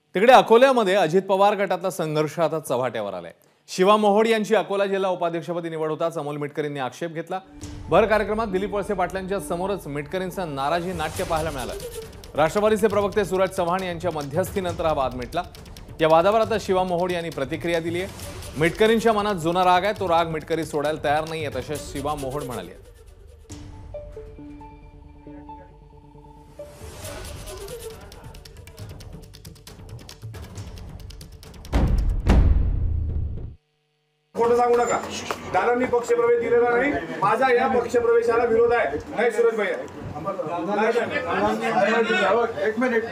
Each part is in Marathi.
तिकडे अकोल्यामध्ये अजित पवार गटातला संघर्ष आता चव्हाट्यावर आलाय। शिवा मोहोड यांची अकोला जिल्हा उपाध्यक्षपदी निवड होताच अमोल मिटकरींनी आक्षेप घेतला। भर कार्यक्रमात दिलीप वळसे पाटलांच्या समोरच मिटकरींचा नाराजी नाट्य पाहायला मिळालं। राष्ट्रवादीचे प्रवक्ते सूरज चव्हाण यांच्या मध्यस्थीनंतर हा वाद मिटला। या वादावर आता शिवा मोहोड यांनी प्रतिक्रिया दिली आहे। मिटकरींच्या मनात जुना राग आहे, तो राग मिटकरी सोडायला तयार नाहीये, असे शिवा मोहोड म्हणाले। खोटं सांगू नका। दादांनी पक्षप्रवेश दिलेला नाही, माझा या पक्षप्रवेशाला विरोध आहे। नाही सूरज भाई, एक मिनिट।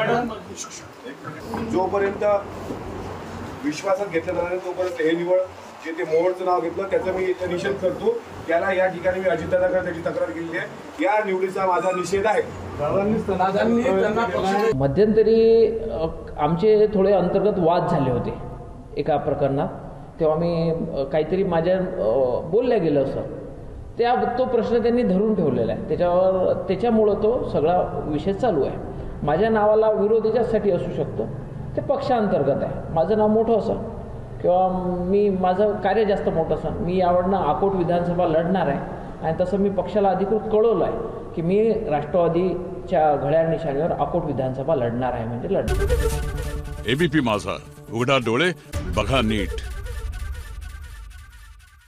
जोपर्यंत विश्वासात घेतलं जाणार नाही तोपर्यंत हे निवड जे ते मोहोडचं नाव घेतलं त्याचा मी इथे निषेध करतो। त्याला या ठिकाणी मी अजितदादाकडे त्याची तक्रार केलेली आहे। या निवडीचा माझा निषेध आहे। मध्यंतरी आमचे थोडे अंतर्गत वाद झाले होते एका प्रकरणात, तेव्हा मी काहीतरी माझ्या बोलल्या गेलं असं, तो प्रश्न त्यांनी धरून ठेवलेला आहे। त्याच्यामुळं तो सगळा विषय चालू आहे। माझ्या नावाला विरोध याच्यासाठी असू शकतो, ते पक्षांतर्गत आहे। माझं नाव मोठं असं किंवा माझं कार्य जास्त मोठं असं, मी यावरनं अकोट विधानसभा लढणार आहे आणि तसं मी पक्षाला अधिकृत कळवलं आहे की मी राष्ट्रवादीच्या घड्याळ निशाणीवर अकोट विधानसभा लढणार आहे, म्हणजे लढणार। एबीपी माझा, उघडा डोळे बघा नीट।